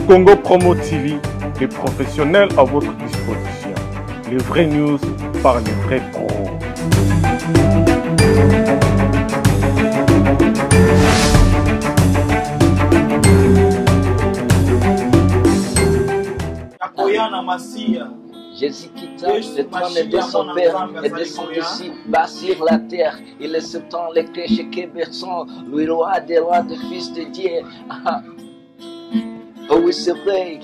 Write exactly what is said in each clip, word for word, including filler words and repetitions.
Congo Promo T V, les professionnels à votre disposition. Les vraies news par les vrais pros. Jésus quitta le trône de son Père et descend ici, bas sur la terre. Il est ce temps, les péchés qui berçant, lui roi des rois, de fils de Dieu. Ah. Oh oui, c'est vrai.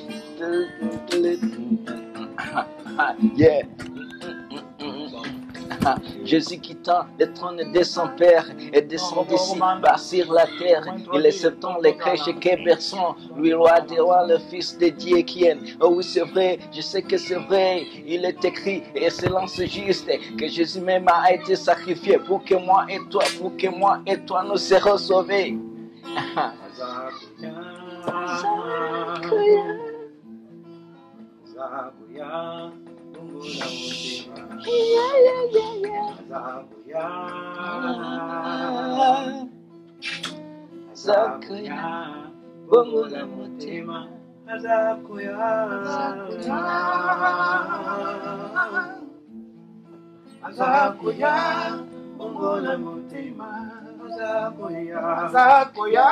Yeah. Jésus quittant le trône de son Père et descend ici, bas sur la terre. Il est ce temps, les péchés qui berçant, lui roi des rois, le fils de Dieu qui aime. Oh oui, c'est vrai, je sais que c'est vrai. Il est écrit, et excellence juste, que Jésus même a été sacrifié pour que moi et toi, pour que moi et toi nous serons sauvés. Zakuya, bongo la motema. Zakuya, Zakuya, bongo la motema. Zakuya, Zakuya,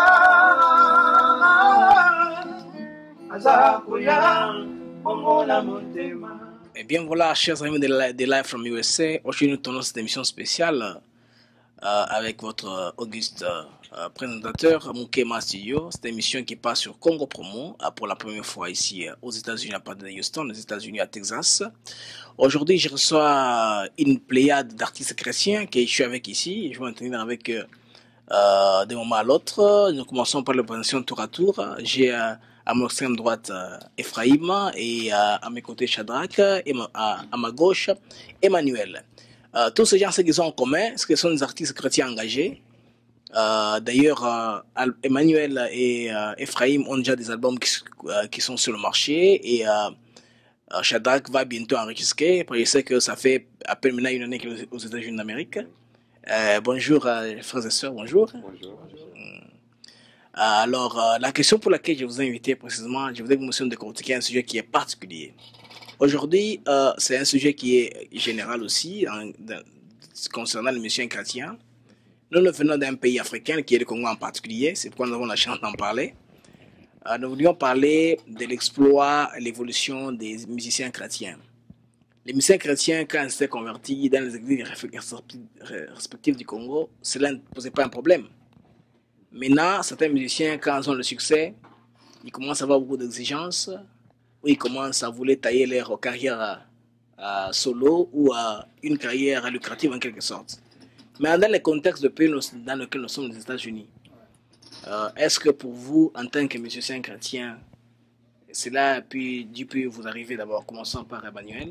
Zakuya, bongo la motema. Eh bien voilà, chers amis de, de Live from U S A, aujourd'hui nous tournons cette émission spéciale euh, avec votre euh, auguste euh, présentateur Mukema Studio. Cette émission qui passe sur Congo Promo euh, pour la première fois ici euh, aux États-Unis à partir de Houston, aux États-Unis à Texas. Aujourd'hui, je reçois une pléiade d'artistes chrétiens que je suis avec ici. Je vais m'entretenir avec eux euh, d'un moment à l'autre. Nous commençons par la présentation tour à tour. J'ai euh, à mon extrême droite euh, Ephraïm et euh, à mes côtés Shadrach et ma, à, à ma gauche Emmanuel. Euh, tous ces gens, ce qu'ils ont en commun, c'est qu'ils sont des artistes chrétiens engagés. Euh, D'ailleurs, euh, Emmanuel et euh, Ephraïm ont déjà des albums qui, euh, qui sont sur le marché et euh, euh, Shadrach va bientôt enregistrer. Je sais que ça fait à peine maintenant une année qu'il est aux États-Unis d'Amérique. Euh, bonjour euh, frères et sœurs, bonjour. Bonjour. bonjour. Alors, euh, la question pour laquelle je vous ai invité précisément, je voudrais que vous me décortiquer un sujet qui est particulier. Aujourd'hui, euh, c'est un sujet qui est général aussi, en, de, concernant les missions chrétiens. Nous, nous venons d'un pays africain, qui est le Congo en particulier, c'est pourquoi nous avons la chance d'en parler. Euh, nous voulions parler de l'exploit et l'évolution des musiciens chrétiens. Les musiciens chrétiens, quand ils s'étaient convertis dans les églises respectives du Congo, cela ne posait pas un problème. Maintenant, certains musiciens, quand ils ont le succès, ils commencent à avoir beaucoup d'exigences, ou ils commencent à vouloir tailler leur carrière euh, solo ou euh, une carrière lucrative en quelque sorte. Mais dans le contexte de pays dans lequel nous sommes, les États-Unis, euh, est-ce que pour vous, en tant que musicien chrétien, cela a pu, dû pu vous arriver d'abord, commençons par Emmanuel.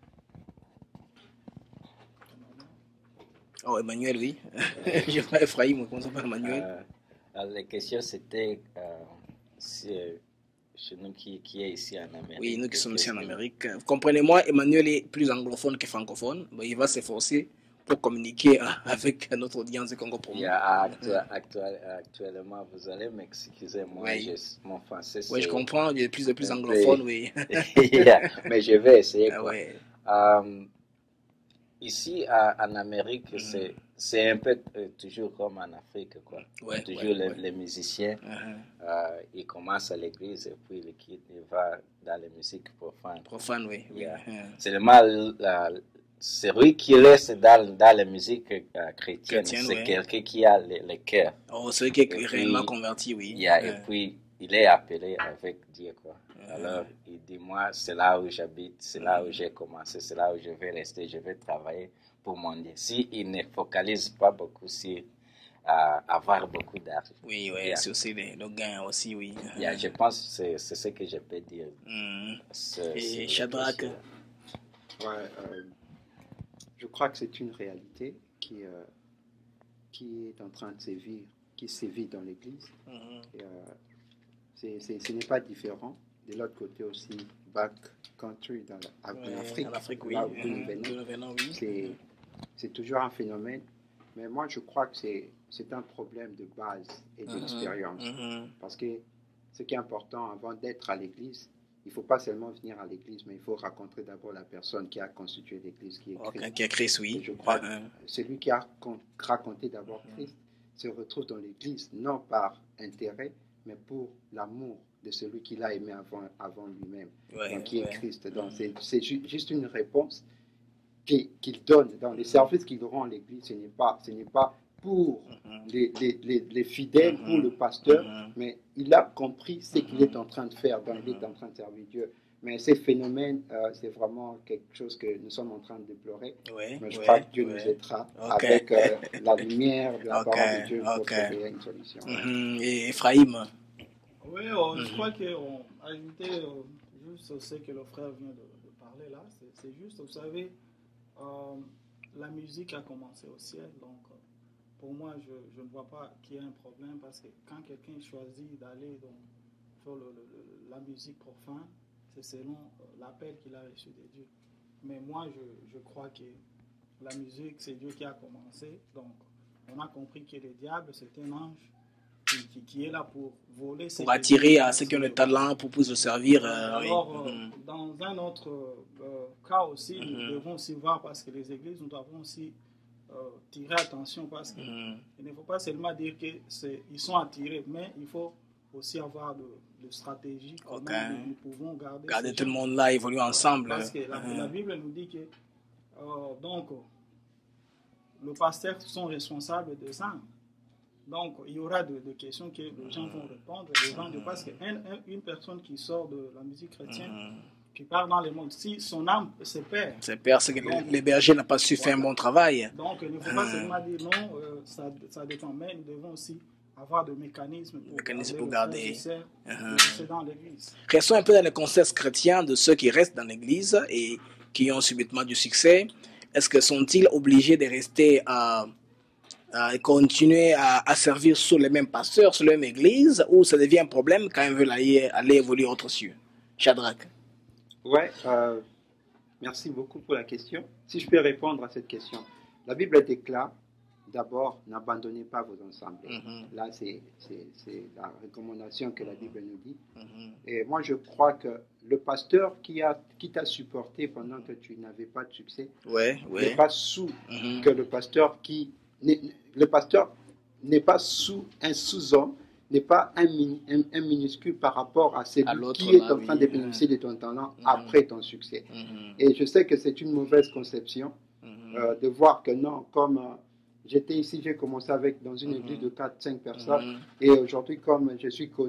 Oh, Emmanuel, oui. Je vois Ephraïm, commençons par Emmanuel. Euh... Alors, la question c'était euh, si, euh, chez nous qui, qui est ici en Amérique. Oui, nous qui sommes ici en Amérique. Comprenez-moi, Emmanuel est plus anglophone que francophone. Bon, il va s'efforcer pour communiquer avec notre audience de Congo Promo. Yeah, actuel, actuel, actuellement, vous allez m'excuser, moi, oui. je, mon français c'est... Oui, je comprends, il est de plus en plus anglophone, oui. Yeah, mais je vais essayer. Ah, ouais. um, ici, à, en Amérique, mm. c'est... C'est un peu euh, toujours comme en Afrique, quoi. Ouais, toujours ouais, les, ouais. les musiciens, uh-huh. euh, ils commencent à l'église et puis ils quittent, ils vont dans les musiques profanes. Profanes, oui. Yeah. oui. Uh-huh. Seulement, euh, celui qui reste dans, dans les musiques euh, chrétiennes, Chrétienne, c'est ouais. quelqu'un qui a le, le cœur. Oh, celui qui est et réellement puis, converti, oui. Yeah, uh-huh. Et puis, il est appelé avec Dieu, quoi. Uh-huh. Alors, il dit, moi, c'est là où j'habite, c'est là où j'ai commencé, c'est là où je vais rester, je vais travailler pour mon Dieu. S'il ne focalise pas beaucoup sur euh, avoir beaucoup d'argent. Oui, oui, yeah. C'est aussi le, le gain aussi, oui. Yeah, je pense que c'est, c'est ce que je peux dire. Mm. C'est, Et Shadrach? Ouais, euh, je crois que c'est une réalité qui, euh, qui est en train de sévir, qui sévit dans l'Église. Mm-hmm. Et, euh, c'est, c'est, ce n'est pas différent. De l'autre côté aussi, back country dans la, en, ouais, Afrique, en Afrique, oui. là où nous venons, venons oui. c'est, c'est toujours un phénomène. Mais moi, je crois que c'est, c'est un problème de base et d'expérience. Mm-hmm. Parce que ce qui est important avant d'être à l'église, il ne faut pas seulement venir à l'église, mais il faut rencontrer d'abord la personne qui a constitué l'église, qui est Christ. Okay, qui est Christ, oui. Et je crois uh -huh. que celui qui a raconté d'abord uh -huh. Christ se retrouve dans l'église, non par intérêt, mais pour l'amour de celui qu'il a aimé avant, avant lui-même, ouais, donc qui est ouais. Christ. Donc c'est, c'est ju juste une réponse qu'il qu'il donne dans les services qu'il rend à l'église. Ce n'est pas, ce n'est pas pour mm-hmm. les, les, les, les fidèles, mm-hmm. pour le pasteur, mm-hmm. mais il a compris ce qu'il est en train de faire, donc il est en train de servir Dieu. Mais ces phénomènes, euh, c'est vraiment quelque chose que nous sommes en train de déplorer. Oui, mais je oui, crois que Dieu oui. nous aidera okay. avec euh, la lumière de la okay. parole de Dieu pour okay. trouver une solution. Mm-hmm. Et Ephraim? Oui, oh, mm-hmm. je crois qu'on a ajouté euh, juste ce que le frère vient de, de parler là. C'est juste, vous savez, euh, la musique a commencé au ciel. Donc, euh, pour moi, je, je ne vois pas qu'il y ait un problème parce que quand quelqu'un choisit d'aller faire le, le, le, la musique profane, c'est selon l'appel qu'il a reçu de Dieu. Mais moi, je, je crois que la musique, c'est Dieu qui a commencé. Donc, on a compris que le diable, c'est un ange qui, qui, qui est là pour voler. Pour attirer à ceux qui ont le talent, pour pouvoir se servir. Euh, Alors, oui. euh, dans un autre euh, cas aussi, mm-hmm. nous devons aussi voir, parce que les églises, nous devons aussi euh, tirer attention, parce qu'il mm-hmm. ne faut pas seulement dire qu'ils sont attirés, mais il faut aussi avoir de, de stratégie, comment okay. nous, nous pouvons garder, garder tout le monde là, évoluer ensemble. Parce que la, mmh. la Bible nous dit que euh, donc, le pasteur sont responsables des âmes. Donc, il y aura de, de questions que les gens vont répondre. Les gens, mmh. Parce qu'une personne qui sort de la musique chrétienne, mmh. qui part dans le monde, si son âme se perd. Se perd, c'est que donc, les bergers n'ont pas su voilà. faire un bon travail. Donc, il ne faut pas mmh. seulement dire non, euh, ça, ça dépend, mais nous devons aussi avoir des mécanismes pour, mécanisme pour garder. Uh-huh. Dans l'église. Restons un peu dans le contexte chrétien de ceux qui restent dans l'église et qui ont subitement du succès. Est-ce que sont-ils obligés de rester à, à continuer à, à servir sous les mêmes pasteurs, sous la même église, ou ça devient un problème quand ils veulent aller, aller évoluer autre cieux? Shadrach. Ouais, euh, merci beaucoup pour la question. Si je peux répondre à cette question, la Bible déclare d'abord, n'abandonnez pas vos assemblées. Mm-hmm. Là, c'est la recommandation que la Bible nous dit. Mm-hmm. Et moi, je crois que le pasteur qui t'a qui supporté pendant que tu n'avais pas de succès ouais, ouais. n'est pas sous mm-hmm. que le pasteur qui... Le pasteur n'est pas sous un sous-homme, n'est pas un, un, un minuscule par rapport à celui à qui est en train oui. de bénéficier de ton talent mm-hmm. après ton succès. Mm-hmm. Et je sais que c'est une mauvaise conception mm-hmm. euh, de voir que non, comme... Euh, j'étais ici, j'ai commencé avec, dans une mm-hmm. église de quatre cinq personnes. Mm-hmm. Et aujourd'hui, comme je suis connu,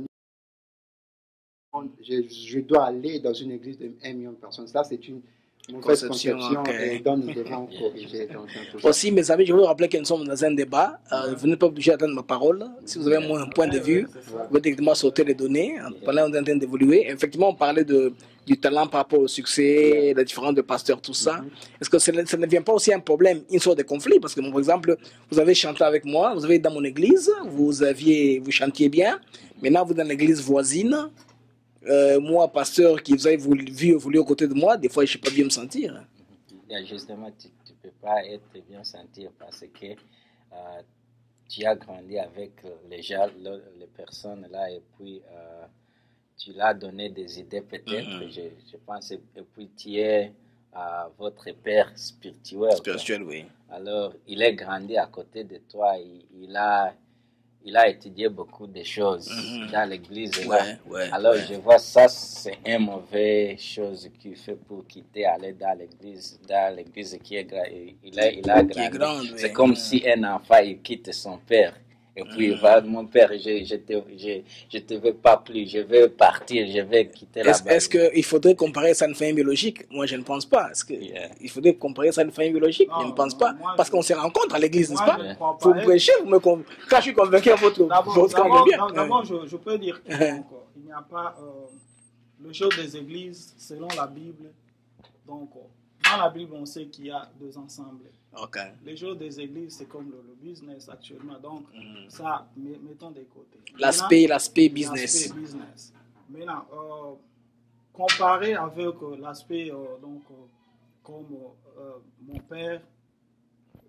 je, je dois aller dans une église de un million de personnes. Ça, c'est une mauvaise conception, conception okay. et dont nous devons corriger. Donc, aussi, mes amis, je veux vous rappeler que nous sommes dans un débat. Euh, vous n'êtes pas obligé d'attendre ma parole. Si vous avez un point de vue, vous pouvez directement sauter les données. Pendant qu'on est en train d'évoluer. Effectivement, on parlait de... du talent par rapport au succès, la différence de pasteurs, tout ça. Mm-hmm. Est-ce que ça ne, ça ne devient pas aussi un problème, une sorte de conflit? Parce que, par exemple, vous avez chanté avec moi, vous avez dans mon église, vous aviez, vous chantiez bien. Maintenant, vous dans l'église voisine. Euh, moi, pasteur, qui vous avez vu évoluer aux côtés de moi, des fois, je ne sais pas bien me sentir. Yeah, justement, tu ne peux pas être bien sentir parce que euh, tu as grandi avec les gens, les personnes là, et puis... Euh, tu l'as donné des idées peut-être, mm-hmm. je, je pense, et puis tu es euh, votre père spirituel. Spirituel, oui. Alors, il est grandi à côté de toi, il, il, a, il a étudié beaucoup de choses mm-hmm. dans l'église. Ouais, ouais, Alors, ouais. je vois ça, c'est une mauvaise chose qu'il fait pour quitter, aller dans l'église, dans l'église qui est, il a, il a grandi. C'est oui. comme mm-hmm. si un enfant, il quitte son père. Et puis, mmh. va, mon père, je, je te, je, je te veux pas plus, je veux partir, je vais quitter la base. Est-ce qu'il faudrait comparer ça à une fin biologique? Moi, je ne pense pas. Est-ce qu'il yeah. faudrait comparer ça à une fin biologique? Non, je ne pense non, pas. Moi, Parce qu'on se rencontre à l'église, n'est-ce pas? Vous yeah. prêchez, vous me conv... quand je suis convaincu à votre D'abord, d'abord je, je peux dire qu'il n'y a pas euh, le jeu des églises selon la Bible. Donc, dans la Bible, on sait qu'il y a deux ensembles. Okay. Les jours des églises, c'est comme le, le business actuellement. Donc, mm. ça, mettons des côtés. L'aspect, l'aspect business. business. Maintenant, euh, comparé avec euh, l'aspect, euh, donc, euh, comme euh, mon père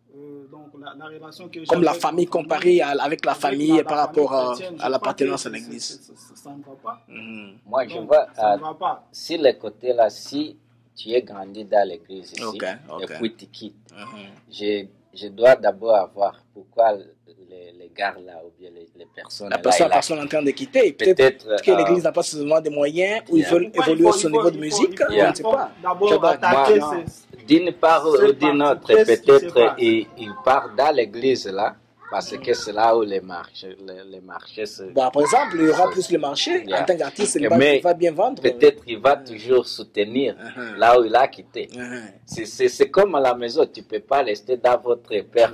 euh, donc la, la relation que j'ai Comme la avec famille ma comparée à- avec la avec famille la- par la rapport famille à, chrétienne, à je l'appartenance à crois que c'est- l'église. c'est- c'est- Ça ne va pas. Mhm. Moi, je Donc, vois, ça euh, ne va pas. sur le côté là, si tu es grandi dans l'église ici, Ok, ok. et puis tu quittes, Mhm. je, je dois d'abord avoir pourquoi les, les gars là, ou bien les, les personnes La là, personne, il la a- personne en train de quitter. Peut-être peut-être que euh, l'église n'a pas seulement des moyens ou ils Yeah. veulent Pourquoi il évoluer faut- au son il faut- niveau de il faut- musique, il faut- je ne il sais faut pas. D'abord J'adore. attaquer Moi, ces- d'une part ou C'est d'une parti. autre, Qu'est-ce qui se peut-être passe? il, il part dans l'église là, parce que c'est là où les marchés, les, les marchés se... Bon, par exemple, il y aura plus le marché. Yeah. En tant qu'artiste, il Et va, mais il va bien vendre. Peut-être il va toujours soutenir Mhm. là où il a quitté. Mhm. C'est- C'est c'est comme à la maison, tu ne peux pas rester dans votre père,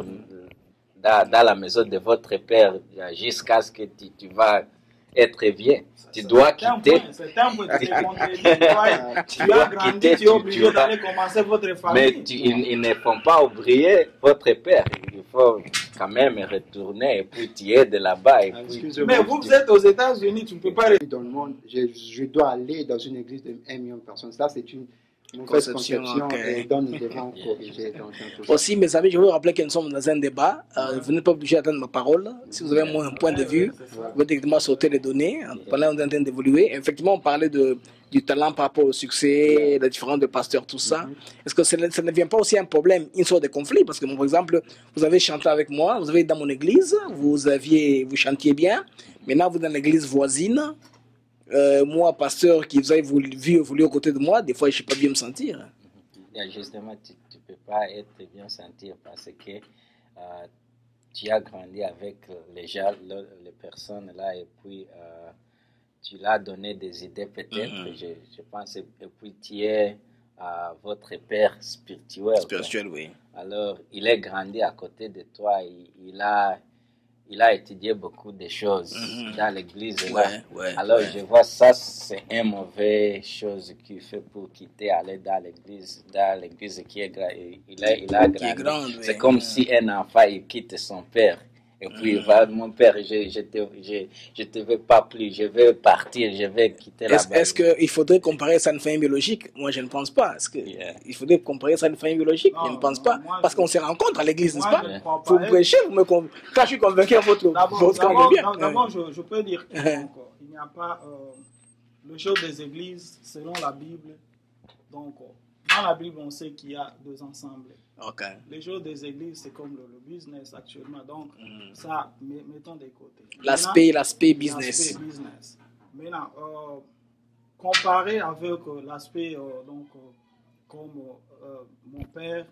dans, dans la maison de votre père jusqu'à ce que tu, tu vas être vieux. Tu dois C'est un quitter. point, c'est un point, tu t'es contredit. Toi, Tu Tu dois as grandi, quitter, tu es tu- obligé tu vas- d'aller commencer votre Mais famille. tu- ils, ils ne font pas oublier votre père. Il faut quand même retourner et puis tu es de là-bas. Et Ah, puis, excusez-moi. Mais vous, vous êtes aux États-Unis, tu ne peux pas rester. Dans le monde, je, je dois aller dans une église de un million de personnes. Ça, c'est une mauvaise Conception, conception, ok. et dont nous devons corriger. Donc, un peu. Aussi, mes amis, je veux vous rappeler que nous sommes dans un débat. Euh, vous n'êtes pas obligé d'attendre ma parole. Si vous avez moins un point de vue, vous pouvez directement sauter les données. Pendant qu'on est en train d'évoluer, effectivement, on parlait de, du talent par rapport au succès, la différence de pasteurs, tout ça. Est-ce que ça ne, ça ne devient pas aussi un problème, une sorte de conflit? Parce que, moi, par exemple, vous avez chanté avec moi, vous avez été dans mon église, vous, aviez, vous chantiez bien. Maintenant, vous êtes dans l'église voisine. Euh, moi, pasteur, qui vous avez voulu, vu évoluer aux côtés de moi, des fois, je ne sais pas bien me sentir. Yeah, justement, tu ne peux pas être bien sentir parce que euh, tu as grandi avec les gens, le- les personnes là, et puis euh, tu l'as donné des idées peut-être, Mhm. je, je pense, et puis tu es euh, votre père spirituel. Spirituel, oui. Alors, il est grandi à côté de toi, il, il a, il a étudié beaucoup de choses Mhm. dans l'église. là. Ouais, ouais, Alors, ouais. je vois ça, c'est une mauvaise chose qu'il fait pour quitter, aller dans l'église, dans l'église qui est gra- il a, il a Qui est grandi. grande, oui. C'est comme si un enfant, il quitte son père. Et puis, il va, mon père, je, je te, je, je te veux pas plus, je veux partir, je vais quitter Est-ce là-bas. est qu'il faudrait comparer ça à une famille biologique? Moi, je ne pense pas. Est-ce qu'il Yeah. faudrait comparer ça à une famille biologique? Non, je ne pense non, pas. moi, Parce je- qu'on se rencontre à l'église, n'est-ce Moi, pas? je ne crois pas. Vous prêchez, vous me con- quand je suis convaincu, votre D'abord, votre camp d'abord, est bien. d'abord, je, je peux dire que Ouais. donc, il n'y a pas euh, le jour des églises selon la Bible. Donc, euh, dans la Bible, on sait qu'il y a deux ensembles. Ok. Les jours des églises, c'est comme le, le business actuellement. Donc, Mhm. ça, met- mettons des côtés. L'aspect, Maintenant, l'aspect business. l'aspect business. Maintenant, euh, comparé avec euh, l'aspect, euh, donc, euh, comme euh, euh, mon père,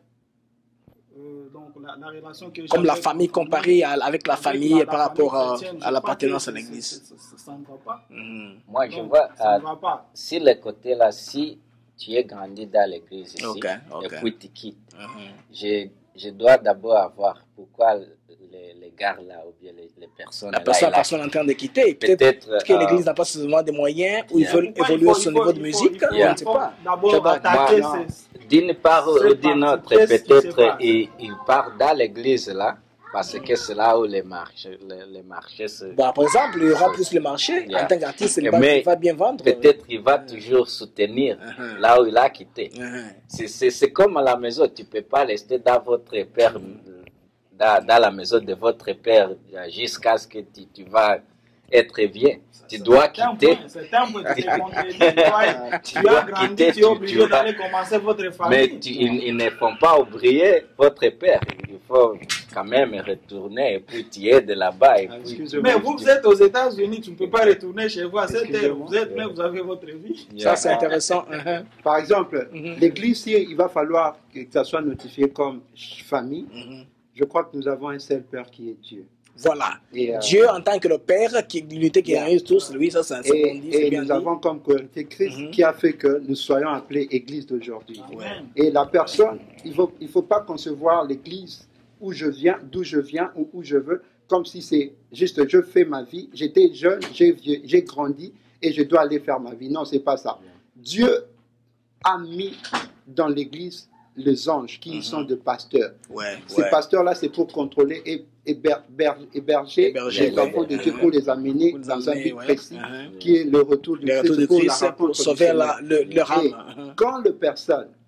euh, donc la, la relation que j'ai Comme la avec famille ma comparée à- avec la avec famille la- la par rapport à, chrétienne, je à crois l'appartenance que à c'est- l'église. c'est- c'est- Ça ne va pas. Mhm. Moi, je Donc, vois, ça euh, ne va pas. sur le côté là, si tu es grandi dans l'église ici, Ok, ok. et puis tu quittes, Mhm. je, je dois d'abord avoir pourquoi les, les gars là, ou bien les, les personnes La là, personne, il la a- personne en train de quitter. Peut-être peut-être que euh, l'église n'a pas seulement des moyens ou ils Yeah. veulent Pourquoi il évoluer faut- au son il faut- niveau de il faut- musique, il faut- je ne il sais faut pas. D'abord J'adore. attaquer Moi, ces- d'une part ou C'est d'une parti. autre, Qu'est-ce qui se peut-être passe? il, il part dans l'église là, parce que c'est là où les marchés, les, les marchés se... Bon, par exemple, il y aura plus le marché. Yeah. En tant qu'artiste, il Et va, mais il va bien vendre. Peut-être il va toujours soutenir Mhm. là où il a quitté. Mhm. C'est- C'est c'est comme à la maison, tu ne peux pas rester dans votre père, dans, dans la maison de votre père jusqu'à ce que tu, tu vas être vieux. Tu dois C'est un quitter. point, c'est un point, tu t'es contredit. Toi, Tu Tu as dois grandi, quitter, tu es tu- obligé tu vas- d'aller commencer votre Mais famille. tu- ils, ils ne font pas oublier votre père. Il faut quand même retourner et puis tu es de là-bas. et Ah, puis- excusez-moi. Mais vous, vous êtes aux États-Unis, tu ne peux pas retourner chez vous à cette heure. Excusez-moi. Vous êtes là, vous avez votre vie. Ça, c'est intéressant. Mhm. Par exemple, Mhm. l'église, si il va falloir que ça soit notifié comme famille. Mhm. Je crois que nous avons un seul Père qui est Dieu. Voilà. Et, euh, Dieu en tant que le Père qui l'unité qui Yeah. réunit tous, lui, ça, c'est c'est Et, bon dit, c'est et bien nous dit. avons comme priorité Christ Mhm. qui a fait que nous soyons appelés Église d'aujourd'hui. Amen. Et la personne, il ne faut, il faut pas concevoir l'Église où je viens, d'où je viens ou où je veux, comme si c'est juste je fais ma vie. J'étais jeune, j'ai vieux- j'ai grandi et je dois aller faire ma vie. Non, c'est pas ça. Dieu a mis dans l'Église les anges qui Mhm. sont de pasteurs. Ouais, Ces ouais. pasteurs-là, c'est pour contrôler et héber- ber- héberger Héberger les enfants de les- Dieu pour les amener Pour les dans un amener, but ouais. précis, Mhm. qui est le retour du Le retour de pour la Christ pour rencontre du sauver Seigneur. la, le, leur âme. Et Mhm. quand le personne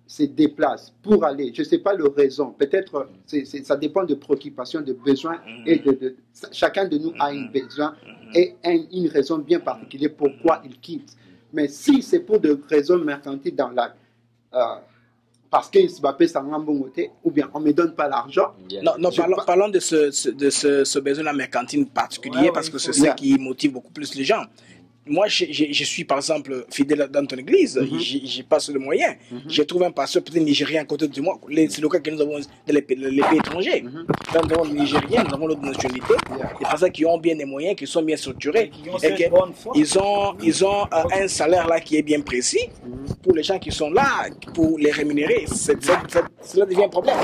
se déplacent pour aller, je ne sais pas le raison, peut-être ça dépend de préoccupations, de besoins, mm-hmm. et de, de, chacun de nous mm-hmm. a un besoin mm-hmm. et un, une raison bien particulière pourquoi mm-hmm. il quitte. Mais si c'est pour des raisons mercantiles dans la... Euh, parce qu'il se bat ça en bon côté, ou bien on ne me donne pas l'argent. Non, non parlons, pas... parlons de ce, de ce, ce besoin de mercantile particulier, ouais, parce ouais, que c'est ça qui motive beaucoup plus les gens. Moi, je, je, je suis par exemple fidèle dans ton église, mm-hmm. j'ai pas le moyen. Mm-hmm. J'ai trouvé un pasteur peut-être nigérien à côté de moi. C'est le cas que nous avons dans les pays, les pays étrangers. Mm-hmm. Dans nous avons les Nigériens, nous avons l'autre nationalité. Yeah. Des pasteurs qui ont bien des moyens, qui sont bien structurés. Qui ont et que ils ont, ils ont euh, un salaire là qui est bien précis. Mm-hmm. Pour les gens qui sont là, pour les rémunérer, c'est, c'est, c'est, cela devient un problème.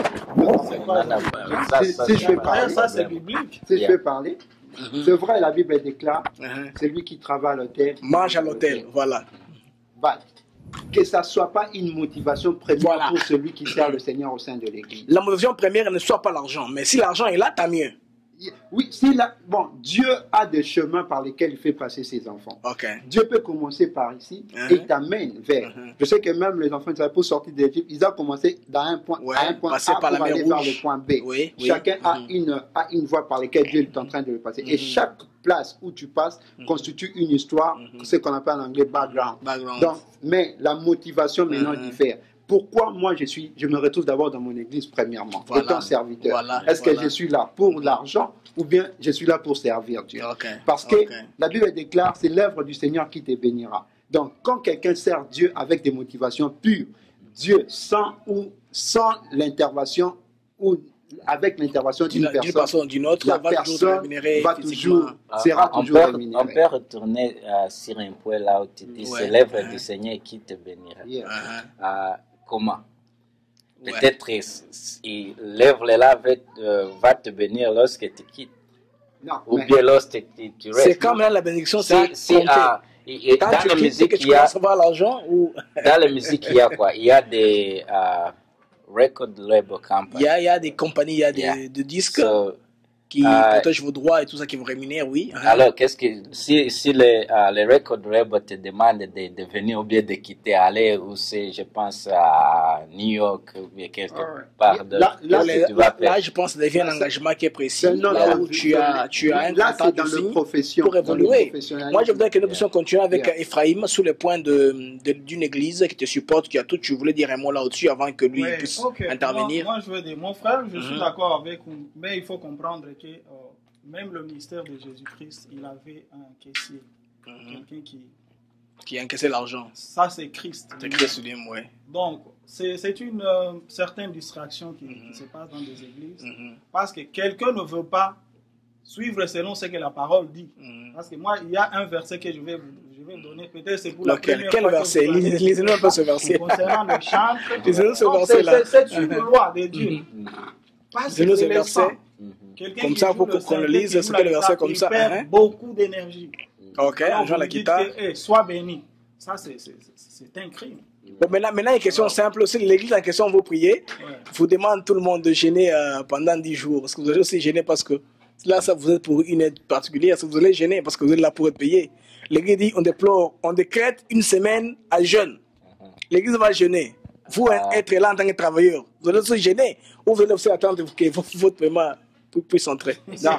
Si je fais parler, ça c'est biblique. Si je fais parler. Mm-hmm. C'est vrai, la Bible déclare, mm-hmm. celui qui travaille à l'hôtel mange à l'hôtel, voilà. Bah, que ça ne soit pas une motivation première voilà. pour celui qui sert le Seigneur au sein de l'Église. La motivation première ne soit pas l'argent, mais si l'argent est là, tant mieux. Oui, si la... bon, Dieu a des chemins par lesquels il fait passer ses enfants. Okay. Dieu peut commencer par ici uh-huh. et t'amène vers. Uh-huh. Je sais que même les enfants pour sortir d'Égypte, ils ont commencé dans un point, ouais, à un point A par pour aller vers le point B. Oui, Chacun oui. a, uh-huh. une, a une voie par laquelle Dieu est en train de le passer. Uh-huh. Et chaque place où tu passes uh-huh. constitue une histoire, uh-huh. ce qu'on appelle en anglais background. background. Donc, mais la motivation maintenant uh-huh. diffère. Pourquoi moi je suis, je me retrouve d'abord dans mon église premièrement, voilà. étant serviteur. Voilà. Est-ce voilà. que je suis là pour l'argent ou bien je suis là pour servir Dieu? Okay. Parce que okay. la Bible déclare, c'est l'œuvre du Seigneur qui te bénira. Donc quand quelqu'un sert Dieu avec des motivations pures, Dieu sans ou sans l'intervention ou avec l'intervention d'une personne, personne d'une autre, la va personne toujours va toujours, sera on toujours peut, rémunérée. On peut retourner euh, sur un point là où tu dis, ouais. c'est l'œuvre uh-huh. du Seigneur qui te bénira. Yeah. Uh-huh. Euh, comment? Peut-être ouais. l'œuvre là va, euh, va te bénir lorsque tu quittes. Non, ou bien lorsque tu, tu restes. C'est comme là, la bénédiction, si, c'est si, ah, et, et dans la musique, il y a l'argent ou... dans la musique, il y a quoi? Il y a des uh, record label companies. Il y a, il y a des compagnies, il y a des yeah. de disques so, qui uh, protègent vos droits et tout ça, qui vous rémunèrent, oui. Alors, qu'est-ce que si, si les, uh, les record labels te demandent de, de venir ou bien de quitter, aller où c'est, je pense, à New York ou bien quelque right. part de là, là, les, tu vas là, là, je pense que ça devient un engagement qui est précis. Là, là où tu as, tu as un là, c'est dans le profession, pour évoluer. Moi, je voudrais que nous puissions yeah. continuer avec yeah. Ephraim sur le point de, de, d'une église qui te supporte, qui a tout. Tu voulais dire un mot là-dessus avant que lui ouais, puisse okay. intervenir. Moi, moi, je veux dire, mon frère, je mm-hmm. suis d'accord avec vous, mais il faut comprendre que euh, même le ministère de Jésus-Christ, il avait un caissier, mm-hmm. quelqu'un qui... qui encaissait l'argent. Ça, c'est Christ. C'est Christ lui-même, oui. Donc, c'est, c'est une euh, certaine distraction qui, mm-hmm. qui se passe dans des églises, mm-hmm. parce que quelqu'un ne veut pas suivre selon ce que la parole dit. Mm-hmm. Parce que moi, il y a un verset que je vais vous, je vais vous donner, peut-être c'est pour Lequel, la première quel fois verset? Lisez-nous un peu ce verset. Concernant le chant. Lisez-nous ce verset-là. C'est, c'est une loi de Dieu. Mm-hmm. Parce que ce verset. Quelqu'un comme ça, il faut qu'on le lise, c'est que le verset comme ça. Il perd hein? beaucoup d'énergie. Ok, en jouant la guitare. Que, hey, sois béni. Ça, c'est, c'est, c'est, c'est un crime. Bon, maintenant, maintenant, une question simple aussi. L'église en question, vous priez. Ouais. Vous demandez tout le monde de gêner euh, pendant dix jours. Parce que vous allez aussi gêner parce que là, ça, vous êtes pour une aide particulière. Parce que vous allez gêner parce que vous êtes là pour être payé. L'église dit on déplore, on décrète une semaine à jeûne. L'église va jeûner. Vous ah. être là en tant que travailleur. Vous allez aussi gêner. Ou vous allez aussi attendre que votre paiement puisse entrer. Non.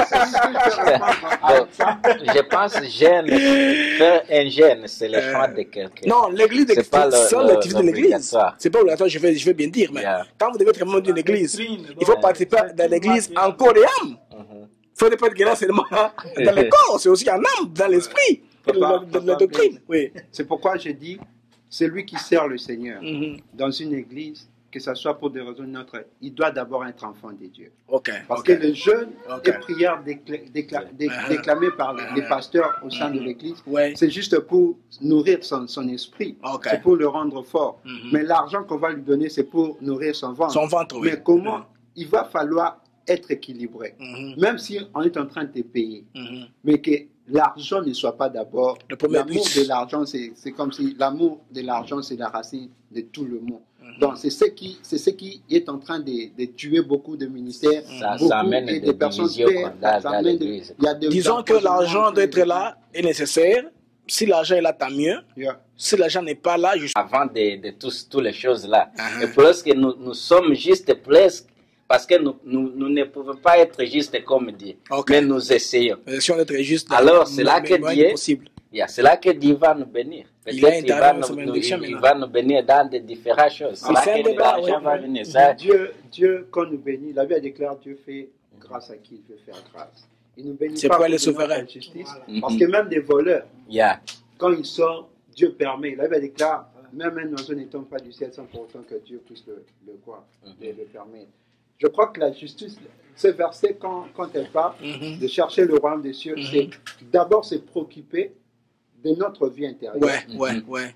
Je pense que gêne, faire un gêne, c'est le choix de quelqu'un. Non, l'église, c'est pas l'activité de l'église. C'est pas obligatoire, je vais, je vais bien dire, mais yeah. quand vous devez être membre d'une église, il faut participer dans l'église en corps et âme. Il ne faut pas être là seulement dans le corps, c'est aussi en âme, dans l'esprit, dans la doctrine. Oui. C'est pourquoi j'ai dit, celui qui sert le Seigneur mm-hmm. dans une église, que ce soit pour des raisons ou autres, il doit d'abord être enfant de Dieu. Okay, Parce okay. que les jeûnes okay. et prières décla décla dé uh-huh. déclamées par les, les pasteurs au sein uh-huh. de l'église, ouais. c'est juste pour nourrir son, son esprit, okay. c'est pour le rendre fort. Uh-huh. Mais l'argent qu'on va lui donner, c'est pour nourrir son ventre. Son ventre, oui. Mais comment uh-huh. il va falloir être équilibré, uh-huh. même si on est en train de te payer, uh-huh. mais que l'argent ne soit pas d'abord. L'amour de l'argent, c'est comme si l'amour de l'argent, c'est la racine de tout le monde. Mm-hmm. Donc, c'est ce, qui, c'est ce qui est en train de, de tuer beaucoup de ministères, ça, beaucoup ça amène et des personnes pères. Disons que l'argent doit être là, est nécessaire, si l'argent est là, tant mieux. Yeah. Si l'argent n'est pas là, je... Avant de, de tous, toutes les choses là. Uh-huh. Et presque nous, nous sommes juste presque, parce que nous, nous, nous ne pouvons pas être juste comme Dieu. Okay. Mais nous essayons. Si on est juste dans alors c'est là que Dieu, possible. Yeah, c'est là que Dieu va nous bénir. Peut-être qu'il va nous, nous, il va nous bénir dans de différentes choses. C'est là que l'argent va venir. Ça. Dieu, Dieu, quand nous bénit, la Bible déclare Dieu fait grâce à qui il veut faire grâce. Il nous bénit c'est pas pour pour les souverains. Justice, voilà. Parce que même des voleurs, yeah. quand ils sortent, Dieu permet. La Bible déclare, même un oiseau ne tombe pas du ciel sans pour autant que Dieu puisse le, le, quoi, mm-hmm. le, le permettre. Je crois que la justice, ce verset, quand, quand elle parle mm-hmm. de chercher le royaume des cieux, mm-hmm. c'est d'abord se préoccuper de notre vie intérieure. Ouais, mm-hmm. ouais, ouais.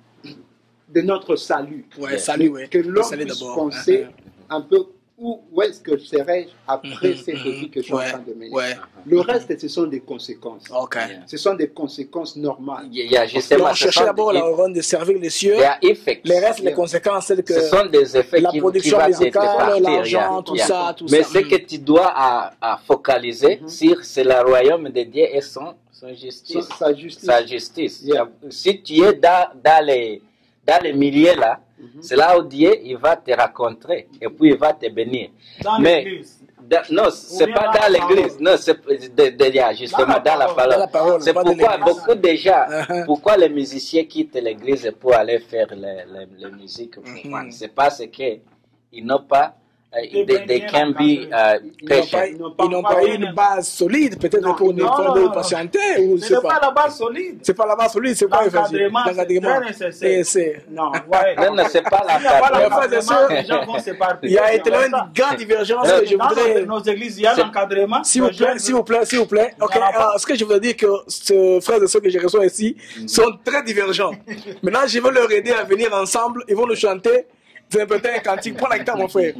De notre salut. Ouais, salut, ouais. Que l'homme puisse penser uh-huh. un peu où, où est-ce que serais-je après mm-hmm. cette vie que je suis ouais, en train de mener. Ouais. Le reste, ce sont des conséquences. Okay. Ce sont des conséquences normales. Il y a justement Donc, chercher d'abord la ronde de servir les cieux. Les restes, les conséquences, c'est que ce sont des effets la qui, production qui musicale, l'argent, tout ça, tout Mais ça. Mais ce que tu dois à, à focaliser mm-hmm. sur, c'est le royaume de Dieu et son, son justice. Sa, sa justice. Sa justice. Yeah. Si tu es dans, dans les dans les milieux là, mm-hmm. c'est là où Dieu il va te rencontrer et puis il va te bénir. Dans mais l'église. Non, c'est pas dans, dans l'église, non, c'est de, de, de, justement dans la parole. parole. C'est pourquoi beaucoup de gens, uh-huh. pourquoi les musiciens quittent l'église pour aller faire les, les, les musiques profanes. Mm-hmm. C'est parce qu'ils n'ont pas Uh, they, they can be uh, patient. Ils n'ont pas, ils n'ont pas une base solide, peut-être non, pour nous patienter. Ou ce n'est pas la base solide. C'est pas la base solide, c'est pas l'encadrement. L'encadrement, c'est nécessaire. Non, ouais. non, non, c'est pas l'encadrement. Les gens vont s'éparpiller. Il y a étonnamment une grande divergence que je voudrais. Dans nos églises, il y a l'encadrement. S'il vous plaît, s'il vous plaît, s'il vous plaît. Ok, ce que je voudrais dire que ce frères et sœurs que je reçois ici sont très divergents. Maintenant, je veux leur aider à venir ensemble. Ils vont nous chanter. C'est peut-être un cantique. Prends la guitare, mon frère.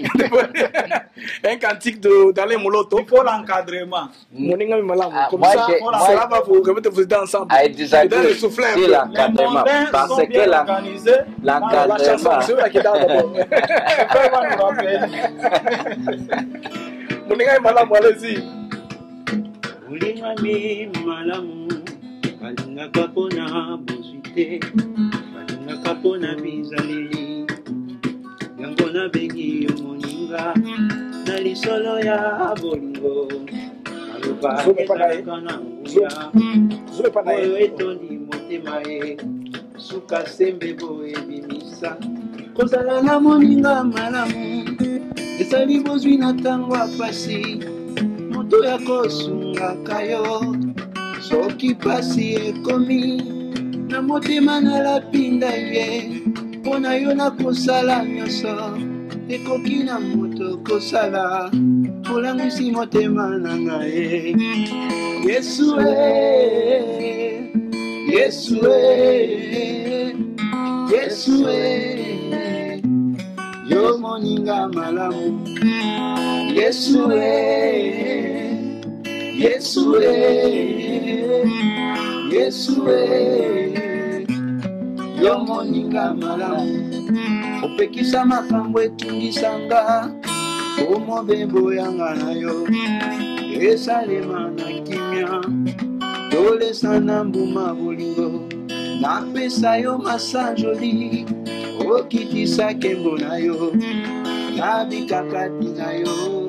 Un cantique d'Alain Moloto. Il faut l'encadrement. Mon ingénieur Malam. Comme ça, cela va vous remettre vous aider ensemble. À disagree. Le soufflet un peu. L'encadrement. Parce que l'encadrement. La chanson, c'est eux qui dansent d'abord. Mon ingénieur Malam, allez-y. Ulimami malamu, balingaka pona bozwite, balingaka pona bizaleli, yango na bengi moninga, na lisolo ya bolingo, aloba etalaka na nguya, oyo etondi motema ye, suka sembe boye bimisa, kozala na moninga malamu, ezali bozwi na ntango ya pasi, moto ya kosungaka yo soki pasi ekomi na motema nalapinda ye mpo na yo nakosala nyonso ekoki na moto kosala olangwisi motema na ngai yesu e yesu e yesu e yo moninga malamu yesu e yesu e yesu e yo moninga malamu opekisa makambo etungisanga omobembo yanga na yo esalema na kimia tolesana mbuma bolingo napesa yo masanjoli okitisa kembo na yo nabikakati na yo.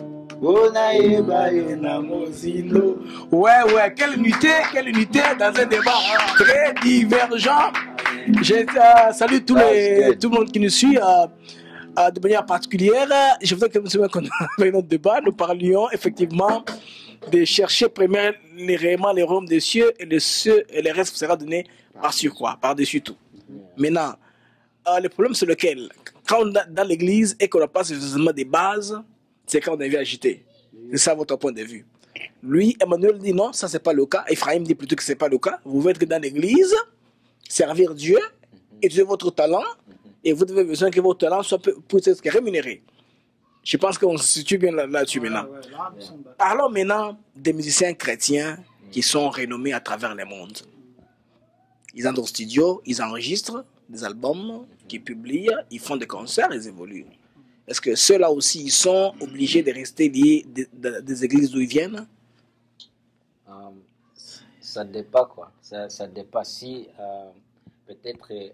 Ouais, ouais, quelle unité, quelle unité dans un débat très divergent. Je euh, salue tous les, tout le monde qui nous suit euh, euh, de manière particulière. Je voudrais que nous soyons avec notre débat, nous parlions effectivement de chercher premièrement les royaumes des cieux et les cieux et les restes sera donné par-dessus quoi, par-dessus tout. Maintenant, euh, le problème c'est lequel? Quand on est dans l'église et qu'on n'a pas suffisamment de bases, c'est quand on est agité. C'est ça votre point de vue. Lui, Emmanuel dit non, ça c'est pas le cas. Ephraim dit plutôt que c'est pas le cas. Vous devez être dans l'église, servir Dieu, utiliser votre talent, et vous avez besoin que votre talent soit puisse être rémunéré. Je pense qu'on se situe bien là-dessus maintenant. Parlons maintenant des musiciens chrétiens qui sont renommés à travers le monde. Ils entrent au studio, ils enregistrent des albums, qu'ils publient, ils font des concerts, ils évoluent. Est-ce que ceux-là aussi, ils sont obligés de rester liés des, des églises d'où ils viennent? um, ça dépend quoi. Ça, ça dépend si euh, peut-être euh,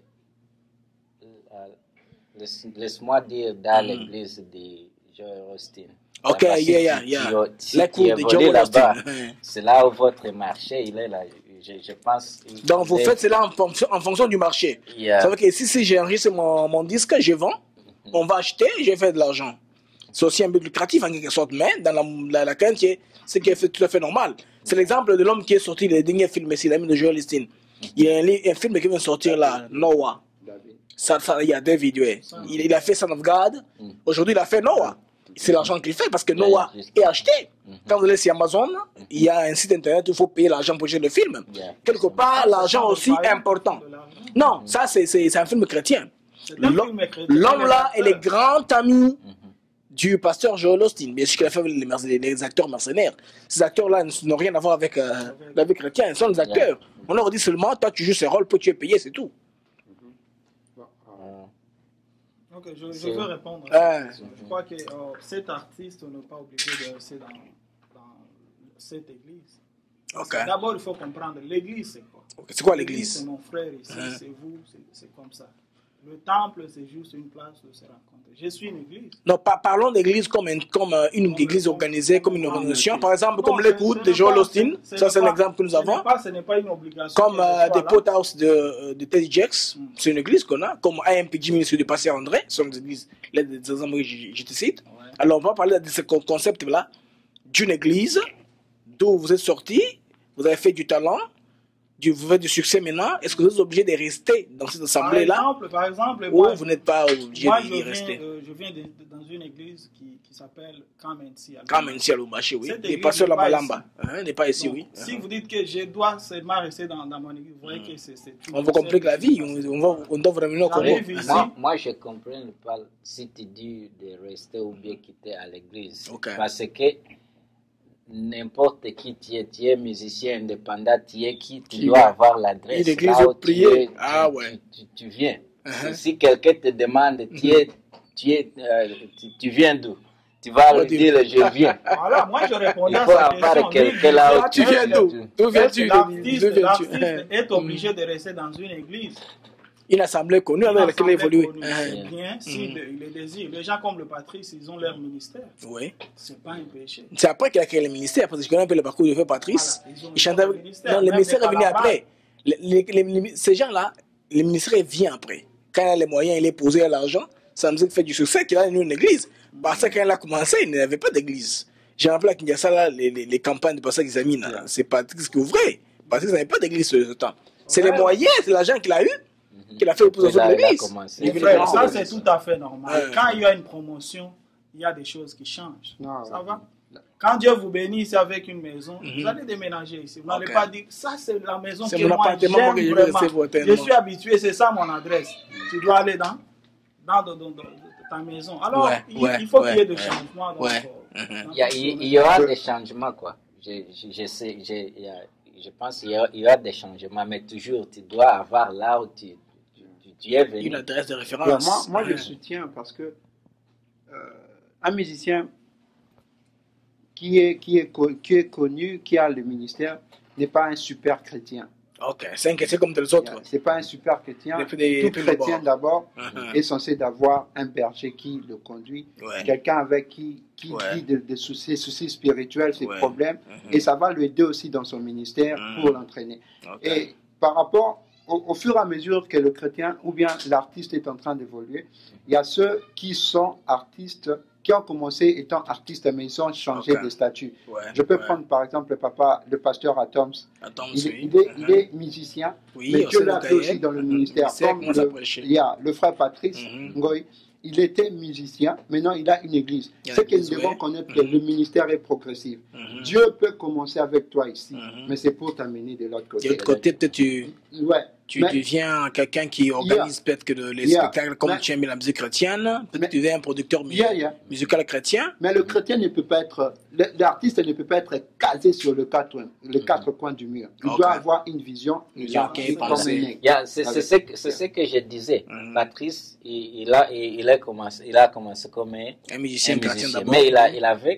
laisse, laisse-moi dire dans mm. l'église de Joel Osteen. Ok, yeah, si yeah, tu, yeah. Si la cour de Joel là-bas, c'est là où votre marché il est là. Je, je pense. Donc vous est... faites cela en fonction, en fonction du marché. Yeah. Ça veut dire que si, si j'enregistre mon, mon disque, je vends, mm-hmm. on va acheter, je fais de l'argent. C'est aussi un but lucratif en quelque sorte, mais dans la, la, la quinte, c'est qui est tout à fait normal. C'est l'exemple de l'homme qui est sorti le dernier film, c'est l'ami de Joel Osteen. Il y a un, un film qui vient de sortir là, Noah. Ça, ça, il y a David, ouais. il, il a fait Son of God. Aujourd'hui, il a fait Noah. C'est l'argent qu'il fait parce que Noah est acheté. Quand vous allez sur Amazon, il y a un site internet où il faut payer l'argent pour acheter le film. Quelque part, l'argent aussi est important. Non, ça, c'est un film chrétien. L'homme là est le grand ami du pasteur Joel Osteen, bien sûr qu'il a fait les, les acteurs mercenaires. Ces acteurs-là n'ont rien à voir avec euh, la vie chrétienne, ils sont des acteurs. Yeah. On leur dit seulement, toi tu joues ce rôle, puis tu es payé, c'est tout. Mm-hmm. uh, ok, je, je veux répondre. Euh. Je crois que euh, cet artiste n'est pas obligé de rester dans, dans cette église. Okay. D'abord, il faut comprendre, l'église c'est quoi? Okay. C'est quoi l'église? C'est mon frère ici, uh-huh. c'est vous, c'est comme ça. Le temple, c'est juste une place de se rencontrer. Je suis une église. Non, par, parlons d'église comme, un, comme une église organisée, comme une organisation. Par exemple, comme l'écoute de Joel Osteen. Ça, c'est un exemple que nous avons. Ce n'est pas une obligation. Comme euh, des Pothouse de, de Teddy Jacks. Mm. C'est une église qu'on a. Comme I M P G Ministry de Pasteur André. Ce sont des églises, les exemples que je, je te cite. Ouais. Alors, on va parler de ce concept-là. D'une église d'où vous êtes sorti. Vous avez fait du talent. Du, vous faites du succès maintenant, est-ce que vous êtes obligé de rester dans cette assemblée-là? Par exemple, par exemple ou moi, vous n'êtes pas obligé moi, d'y rester? Euh, je viens de, de, dans une église qui, qui s'appelle Kamensi. Kamensi à Lumbashi, oui. Et pas sur la Malamba. Hein, n'est pas ici, donc, oui. Si vous dites que je dois seulement rester dans, dans mon église, vous voyez mmh. que c'est... On vous complique la vie, on, on, va, on doit vraiment au Congo. Moi, moi, je comprends pas si tu dis de rester ou bien quitter à l'église. Okay. Parce que n'importe qui, tu es, tu es musicien indépendant, tu es qui, tu qui dois avoir l'adresse. L'église où prier. Tu, ah ouais. Tu, tu, tu viens. Uh-huh. Si quelqu'un te demande, tu, es, tu, es, euh, tu, tu viens d'où? Tu vas lui dire, je viens. Voilà, moi je répondais à cette question. Quelqu'un là où tu viens d'où? D'où viens-tu? L'artiste est obligé de rester dans une église. Une assemblée connue avec laquelle il évolue. C'est bien, s'il mm. le désire. Les gens comme le Patrice, ils ont leur ministère. Oui. C'est pas un péché. C'est après qu'il a créé le ministère, parce que je connais un peu le parcours de Patrice. Voilà, il chantait. Non, le ministère est venu après. Les, les, les, ces gens-là, le ministère vient après. Quand il a les moyens, il est posé à l'argent, ça nous a fait du succès qu'il a une église. Parce que quand il a commencé, il n'avait pas d'église. J'ai rappelé à Kinshasa, là, les, les, les campagnes de pasteur qu'ils ont mis, c'est Patrice qui ouvrait. Parce qu'ils n'avaient pas d'église sur ce temps. C'est ouais. les moyens, c'est l'argent qu'il a eu. Qu'il a fait au plus de l'église. Ça, c'est tout à fait normal. Ouais. Quand il y a une promotion, il y a des choses qui changent. Non, ça va? Quand Dieu vous bénit ici avec une maison, mm-hmm. vous allez déménager ici. Vous n'allez okay. pas dire, ça c'est la maison que moi j'aime vraiment. Je suis habitué, c'est ça mon adresse. Tu dois aller dans, dans, dans, dans, dans ta maison. Alors, ouais, il, ouais, il faut ouais, qu'il y ait des ouais, changements. Donc, ouais. euh, il, y a, il, il y aura des changements, quoi. Je, je, je sais, je, il y a, je pense qu'il y, y aura des changements, mais toujours, tu dois avoir là où tu... Tu es venu. Une adresse de référence. Moi, moi je soutiens parce que euh, un musicien qui est, qui, est, qui est connu, qui a le ministère, n'est pas un super chrétien. Ok, c'est un chrétien comme les autres. C'est pas un super chrétien. Des, Tout chrétien d'abord uh-huh. est censé d'avoir un berger qui le conduit, ouais. quelqu'un avec qui, qui ouais. dit de, de soucis, soucis spirituels, ses ouais. problèmes, uh-huh. et ça va l'aider aussi dans son ministère uh-huh. pour l'entraîner. Okay. Et par rapport Au, au fur et à mesure que le chrétien ou bien l'artiste est en train d'évoluer, il y a ceux qui sont artistes, qui ont commencé étant artistes, mais ils ont changé okay. de statut. Ouais, Je peux ouais. prendre par exemple le papa, le pasteur Atoms. Atoms il, oui. il, est, il est musicien, oui, mais Dieu l'a fait aussi dans le ministère. Comme le, il y a le frère Patrice mm-hmm. Ngoï, il était musicien, maintenant il a une église. C'est que nous devons connaître que mm-hmm. le ministère est progressif. Mm-hmm. Dieu peut commencer avec toi ici, mm-hmm. mais c'est pour t'amener de l'autre côté. De l'autre côté, peut-être tu, ouais. tu mais, deviens quelqu'un qui organise yeah. peut-être que les yeah. spectacles comme mais, tu aimes la musique chrétienne, peut-être tu deviens un producteur mu yeah, yeah. musical chrétien. Mais le chrétien ne peut pas être, l'artiste ne peut pas être casé sur le quatre, les quatre mm-hmm. coins du mur. Il okay. doit avoir une vision. Une vision okay, yeah, c'est ce que, ce que je disais. Mm-hmm. Patrice, il, il, a, il, il, a commencé, il a commencé comme un, un musicien, un musicien mais il, a, il avait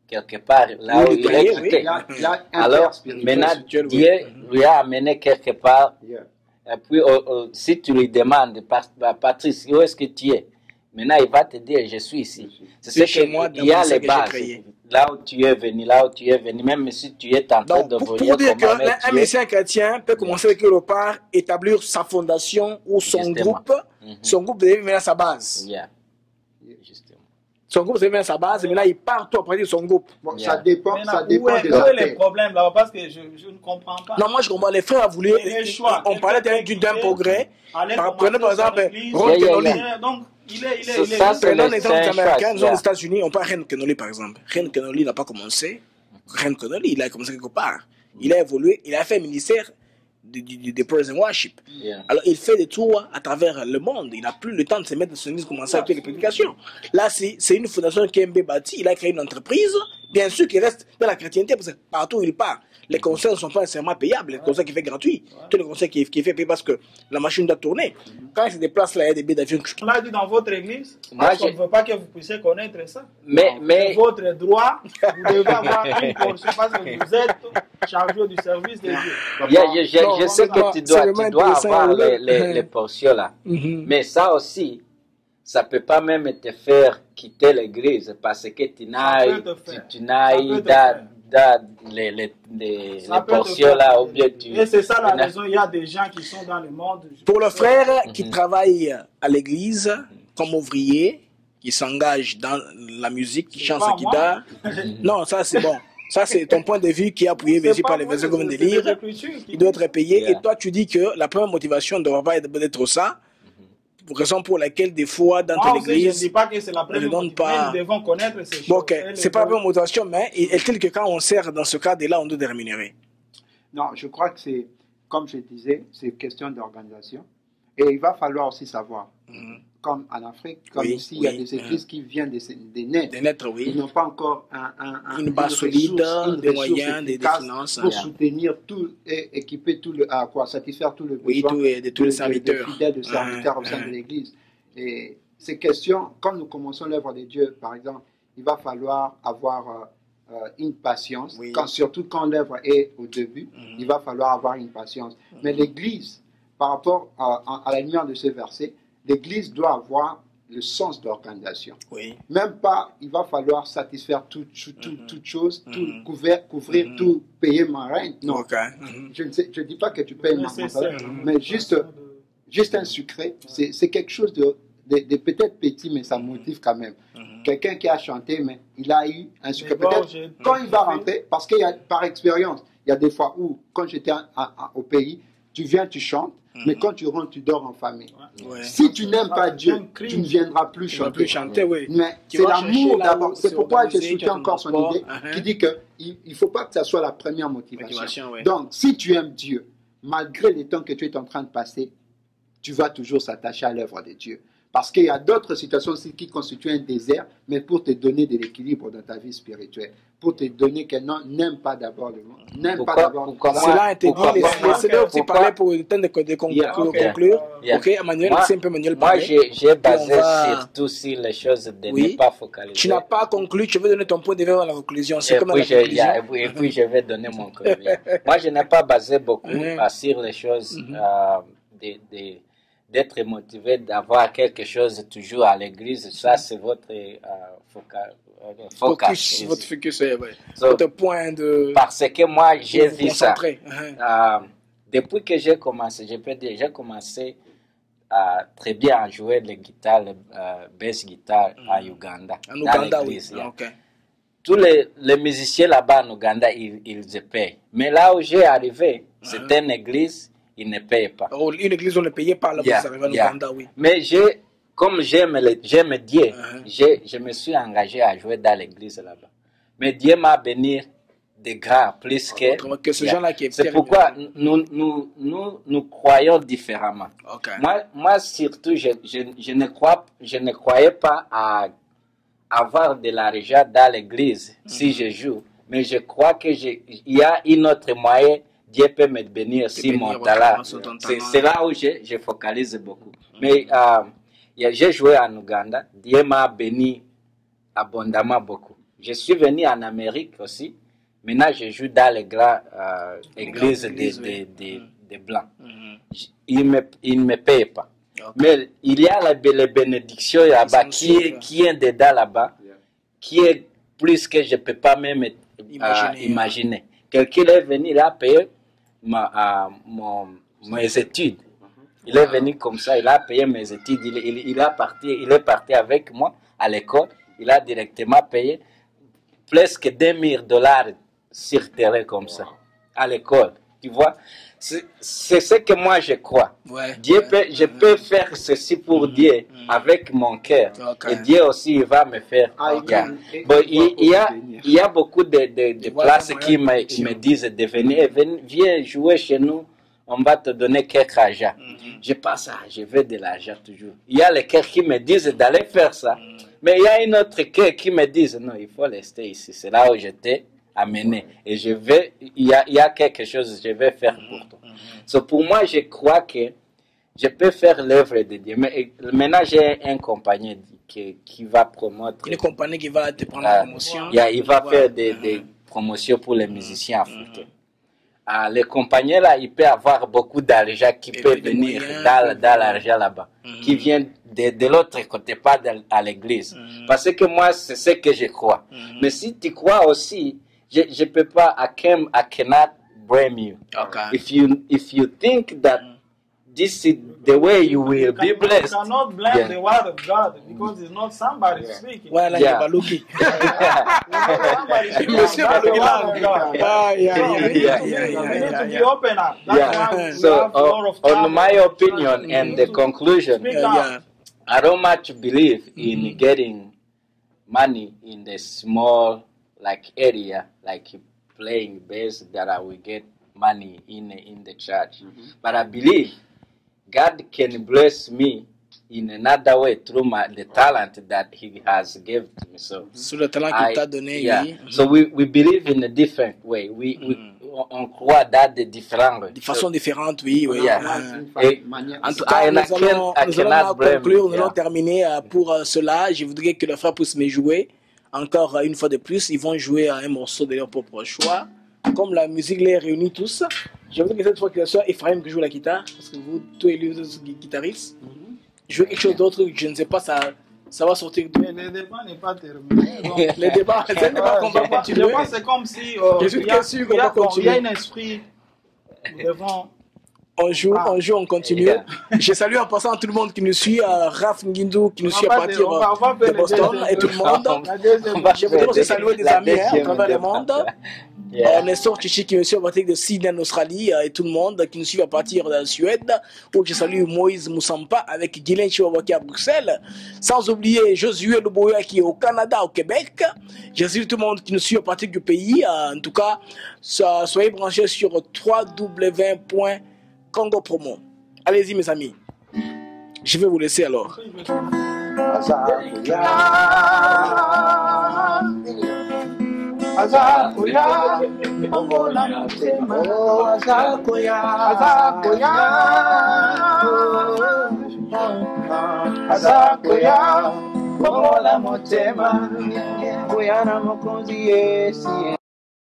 quelque part là Oui, où le il est cahier, quitté. oui. Il y a, il y a Alors, interspirituel. maintenant, spirituel, oui. Dieu lui a amené quelque part. Yeah. Et puis, oh, oh, si tu lui demandes, Pat- Patrice, où est-ce que tu es? Maintenant, il va te dire, je suis ici. C'est C'est ce chez que moi, il y a dans ce les que j'ai bases. créé. Là où tu es venu, là où tu es venu, même si tu es en train Donc, de pour, voler pour dire comme Ahmed, qu'un tu es- musicien chrétien peut commencer avec quelque part, établir sa fondation ou son Justement. groupe. Son groupe devient maintenant sa base. Yeah. Justement. Son groupe devient sa base et maintenant il part tout après de son groupe. Bon, Yeah. ça dépend, Maintenant, ça où dépend est, des où est les acteurs. problèmes là-bas? Parce que je, je ne comprends pas. Non, moi je comprends. Les frères ont voulu. Les- les choix. On parlait d'un Quelqu'un d'un qui progrès. Allez Par- commencer Prenez par son exemple église. Ron Yeah, yeah, Kenoly. yeah. Donc, il est, il est, Ça, il est ça, juste- c'est Prenons le- l'exemple c'est des un Américains, choix, disons yeah. les États-Unis, on parle Ren Kenoly par exemple. Ren Kenoly n'a pas commencé. Ren Kenoly, il a commencé quelque part. Il a évolué, il a fait un ministère de, de, de praise and worship. Yeah. Alors il fait des tours à travers le monde. Il n'a plus le temps de se mettre dans son église, commencer à faire les prédications. Là, c'est c'est une fondation qui est bâtie. Il a créé une entreprise. Bien sûr qu'il reste dans la chrétienté parce que partout où il part, les concerts ne sont pas nécessairement payables. Les concerts qu'il fait gratuits. Tous les concerts qu'il qu'il fait payés parce que la machine doit tourner. Quand il se déplace là, il y a des billets d'avion. On l'a dit dans votre église. Moi, Parce qu'on j'ai- ne veut pas que vous puissiez connaître ça. Mais, mais, C'est votre droit. Vous devez avoir une portion parce que vous êtes chargé du service de Dieu. yeah, yeah, je, Non, je sais c'est que pas- tu c'est dois, vraiment tu dois intéressant, avoir là. les, les, les portions là. Mhm. Mais ça aussi, ça peut pas même te faire quitter l'église parce que tu n'as peut te tu, faire. tu Ça n'as peut te dans, faire. dans les, les, les, Ça les peut te portions faire. là ou bien tu. Et c'est ça la tu n'as- raison. Il y a des gens qui sont dans le monde. Pour le frère qui Mhm. travaille à l'église comme ouvrier, qui s'engage dans la musique, qui C'est chante pas sa guitare. Non, ça c'est bon. Ça c'est ton point de vue qui est appuyé bien C'est sûr pas par les moi, versets qu'on vient de c'est- c'est lire. les Écritures qui Il doit être payé. Yeah. Et toi tu dis que la première motivation ne doit pas être d'être ça. Pour raison pour laquelle des fois dans Moi ton aussi, je ne église. dis pas que c'est la première ne donne motivation, pas- mais nous devons connaître ces choses. Bon, ok, Et les c'est pas la bonnes- première motivation, mais est-il que quand on sert dans ce cadre-là, on doit être rémunéré? Non, je crois que c'est, comme je disais, c'est une question d'organisation. Et il va falloir aussi savoir, Mhm. comme en Afrique, comme Oui, ici, il y a oui, des églises qui viennent des, des nets. Des lettres, Ils oui. n'ont pas encore un, un, un- Une base ressource- solide, une des ressource moyens, des- des efficace finances, pour yeah. soutenir tout et équiper tout le, à quoi, satisfaire tout le Oui, besoin tout, et de tous les de- de- serviteurs. de fidèles, de serviteurs au sein Ouais, de ouais. l'Église. Et ces questions, quand nous commençons l'œuvre de Dieu, par exemple, il va falloir avoir euh, euh, une patience, Oui. quand, surtout quand l'œuvre est au début, Mhm. il va falloir avoir une patience. Mais l'Église, par rapport à, à- à la lumière de ce verset, l'Église doit avoir le sens d'organisation. Oui. Même pas, il va falloir satisfaire tout, tout, tout- Mhm. toute chose, tout Mhm. couvrir, couvrir Mhm. tout, payer ma rente. Non, Ok. Mhm. je ne sais- je dis pas que tu payes ma, Mais mon c'est salaire, ça. mais juste, juste un sucré, c'est c'est quelque chose de, de, de peut-être petit, mais ça motive quand même. Mhm. Quelqu'un qui a chanté, mais il a eu un sucré. Mais bon, Peut-être j'ai- quand il va rentrer, parce qu'il y a par expérience, il y a des fois où, quand j'étais à- à- au pays, tu viens, tu chantes, mais quand tu rentres, tu dors en famille. Ouais. Si tu n'aimes pas Dieu, Un crime. tu ne viendras plus Tu vas chanter. plus chanter, oui. Mais Tu c'est vas l'amour chercher là d'abord. où C'est c'est pourquoi je organisé, tu soutiens as ton encore son transport, idée uh-huh. qui dit qu'il ne faut pas que ça soit la première motivation. Motivation, ouais. Donc, si tu aimes Dieu, malgré les temps que tu es en train de passer, tu vas toujours s'attacher à l'œuvre de Dieu. Parce qu'il y a d'autres situations aussi qui constituent un désert, mais pour te donner de l'équilibre dans ta vie spirituelle, pour te donner qu'elle non- n'aime pas d'abord le monde, n'aime pas Pourquoi- d'abord pourquoi moi- Cela a été dit, pourquoi les moi- les- c'est là aussi pourquoi- parler pour le temps de, de, con- Yeah, de ok. conclure. Yeah. Ok, Emmanuel, Moi- c'est un peu Emmanuel Moi, parler. j'ai j'ai basé on va- surtout sur les choses de Oui. ne pas focaliser. Tu n'as pas conclu, tu veux donner ton point de vue dans la conclusion. C'est Et comme dans puis, la je, conclusion. yeah, et puis- et puis je vais donner mon conclusion. Moi, je n'ai pas basé beaucoup Mhm. euh, sur les choses Mhm. euh, de- de- d'être motivé, d'avoir quelque chose toujours à l'église. Ça, c'est votre euh, foca- euh, focus. Focus, votre focus, ouais, ouais. So, Votre point de. parce que moi, j'ai vous vu ça. concentrer. Uh-huh. Euh, depuis que j'ai commencé, je peux dire, j'ai commencé à très bien à jouer les guitares, les euh, bass guitare à Uganda. En dans Ouganda, oui. l'église, yeah. Ok. Tous les, les musiciens là-bas en Ouganda, ils, ils se payent. Mais là où j'ai arrivé, c'était une église, ils ne payent pas. Oh, une église, on est payé par la Yeah, vous arrivez en yeah. Ouganda, oui. Mais j'ai, comme j'aime, le- j'aime Dieu, Uh-huh. j'ai- je me suis engagé à jouer dans l'église là-bas. Mais Dieu m'a béni de grands, plus que... Autrement que ce Yeah. genre-là qui est C'est pourquoi nous, nous, nous, nous croyons différemment. Ok. Moi, moi surtout, je, je, je, ne crois, je ne croyais pas à avoir de l'argent dans l'église si je joue. Mais je crois que je- il y a une autre moyen, Dieu peut me bénir si bénir mon votre talent. talent, sur ton C'est talent. c'est là où je, je focalise beaucoup. Mais euh, il y a- j'ai joué en Ouganda, Dieu m'a béni abondamment beaucoup. je suis venu en Amérique aussi. Maintenant, je joue dans les grandes euh, églises des de, de, de Blancs. Mm-hmm. Ils ne ils me payent pas. Okay. Mais il y a la, les bénédictions là-bas qui est, qui est dedans là-bas, yeah. qui est plus que je ne peux pas même imaginer. Euh, imaginer. Quelqu'un est venu là payer ma, euh, mon, mes études. Il est venu comme ça, il a payé mes études, il, il, il, a parti, il est parti avec moi à l'école, il a directement payé presque deux mille dollars sur terrain comme ça, à l'école, tu vois. C'est ce que moi je crois. Ouais, Dieu ouais, peut, je ouais, peux ouais. faire ceci pour mm-hmm. Dieu mm-hmm. avec mon cœur. Okay. Et Dieu aussi il va me faire. Okay. Bon, il, il, y a, il y a beaucoup de, de, de places qui me, me disent de venir, viens jouer chez nous. On va te donner quelque argent. Mm-hmm. Je pense, ah, je veux de l'argent toujours. Il y a les cœurs qui me disent d'aller faire ça. Mm-hmm. Mais il y a une autre cœur qui me dit, non, il faut rester ici. C'est là où je t'ai amené. Et je vais, il y a, il y a quelque chose que je vais faire mm-hmm. pour toi. Mm-hmm. So, pour moi, je crois que je peux faire l'œuvre de Dieu. Mais maintenant, j'ai un compagnon qui, qui va promouvoir. Une compagnie qui va te prendre la promotion. Yeah, il va faire des, mm-hmm. des promotions pour les musiciens africains. Mm-hmm. Ah, les compagnons là, il peut avoir beaucoup d'argent qui et peut venir moyens, dans, dans l'argent là-bas, mm-hmm. qui vient de, de l'autre côté, pas de, à l'église. Mm-hmm. Parce que moi, c'est ce que je crois. Mm-hmm. Mais si tu crois aussi, je ne peux pas, I, can, I cannot blame you. Okay. If you. If you think that this is the way you will you be blessed. You cannot blame yeah. the word of God because it's not somebody yeah. speaking. Well, yeah. Somebody speaking. Yeah, yeah, yeah, yeah. Be open up. That's yeah. why we so, have a lot of on my opinion mm-hmm. and the conclusion, yeah, yeah. I don't much believe in mm-hmm. getting money in the small like area, like playing bass that I will get money in in the church. Mm-hmm. But I believe God can bless me in another way through my the talent that He has given to me. So, Sur le talent qu'il t'a donné, yeah. oui. So we, we believe in a different way. We, mm. we on croit dans des différentes de façon différente, oui, oui. Yeah. Uh, Et, en tout cas, nous allons, nous allons conclure, nous allons yeah. terminer uh, pour uh, cela. Je voudrais que le frère puisse me jouer encore uh, une fois de plus. Ils vont jouer uh, un morceau de leur propre choix. Comme la musique les réunit tous, je voudrais que cette fois que ce soit Ephraim qui joue la guitare, parce que vous, tous les deux guitaristes, mm-hmm. jouez quelque chose d'autre, je ne sais pas, ça, ça va sortir. Mais le débat n'est pas terminé. Donc... le débat, c'est un débat qu'on va continuer. Le débat, c'est comme si euh, je suis il, y a, sûr qu'on va continuer. Il y a un esprit. Nous devons... On joue, ah. on joue, on continue. Yeah. Je salue en passant tout le monde qui nous suit, euh, Raph Ngindou qui nous suit à partir de, de Boston et tout le monde. Je voudrais aussi saluer des amis hein, à travers le monde. Yeah. Euh, Nestor Chichi qui nous suit à partir de Sydney en Australie euh, et tout le monde qui nous suit à partir de la Suède. Où je salue Moïse Moussampa avec Guylaine Chiwawaki à Bruxelles. Sans oublier Josué Loboya qui est au Canada, au Québec. Je salue tout le monde qui nous suit à partir du pays. Euh, en tout cas, so, soyez branchés sur w w w point Congo Promo. Allez-y mes amis. Je vais vous laisser alors. Azakuya, Mongola Motema, Azakuya, Azakuya, Azakuya, Mongola Motema, Kuyana Mokonzi Yesi.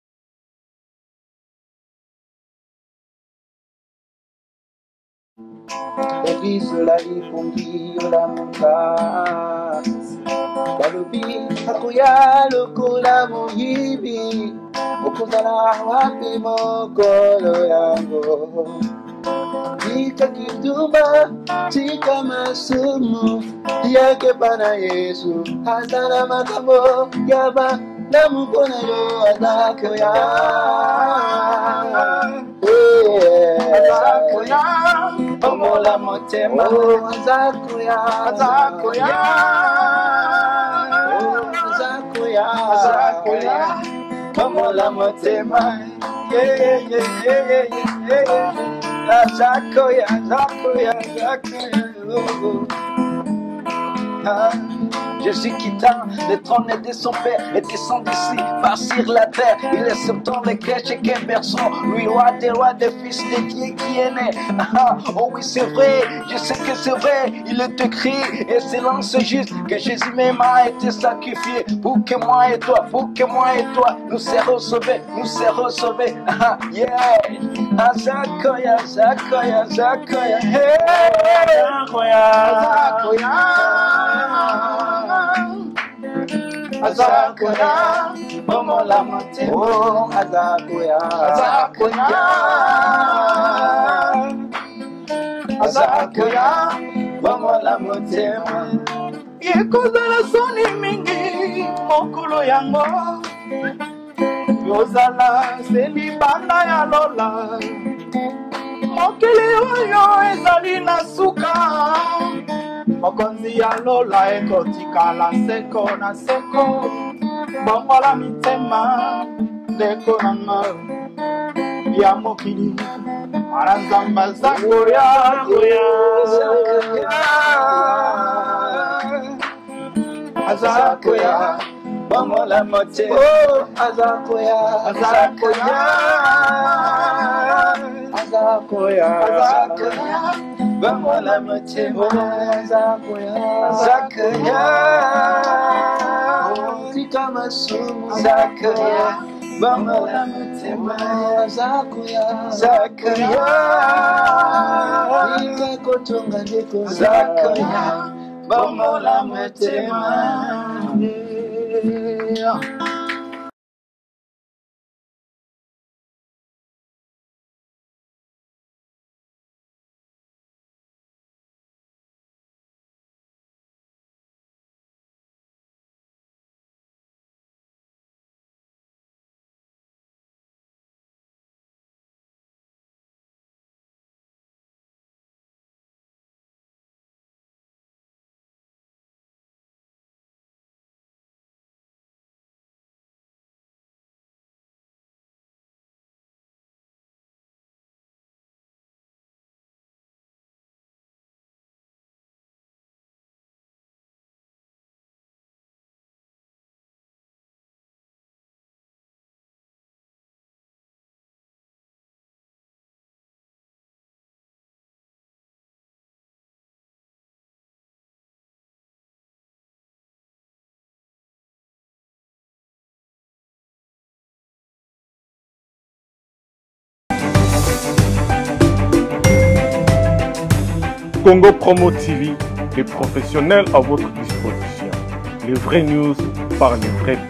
Ebisola lifungi la munga Balubi akuya lokola muyibi Okuzala wapi mokolo yango Tika kitumba, tika masumu Yake pana Yesu Hazana makambo Yaba namukona yo Azakuya Azakuya Mongola Motema, Azakuya, Azakuya, Azakuya, Azakuya, Mongola Motema, yeah, yeah, yeah, yeah, yeah, Azakuya, Azakuya, Azakuya, Jésus quitta le trône de son Père et descend d'ici, par sur la terre. Il est septembre les crèches et qu'un berceau, lui roi des rois, des fils de Dieu qui est né. Ah, oh oui c'est vrai, je sais que c'est vrai, il est écrit et silence juste que Jésus même a été sacrifié pour que moi et toi, pour que moi et toi, nous serons sauvés, nous serons sauvés. Ah, yeah, Azakoya, Azakoya, Azakoya, hey, Azakoya, Azakoya, Azakoya, Momo la montée, oh, Azakoya, Azakoya, Azakoya, Momo la montée, Yekozala soni mingi, mokolo yango, Yozala seli banda ya lola, mokili oyo ezali na suka, mokonzi ya lola ekotikala seko na seko, bongola mitema ndeko nanga ya mokili, mwana nzamba zakoya Azakoya, bongola mote, oh, Azakoya, Azakoya, Azakoya, Azakoya, bongola mote, oh, Azakoya, Azakoya, tika masumu, Azakoya, bongola mote, oh, Azakoya, Azakoya, tika kotonga ndeko, Azakoya, bongola mote, Congo Promo T V, les professionnels à votre disposition. Les vraies news par les vrais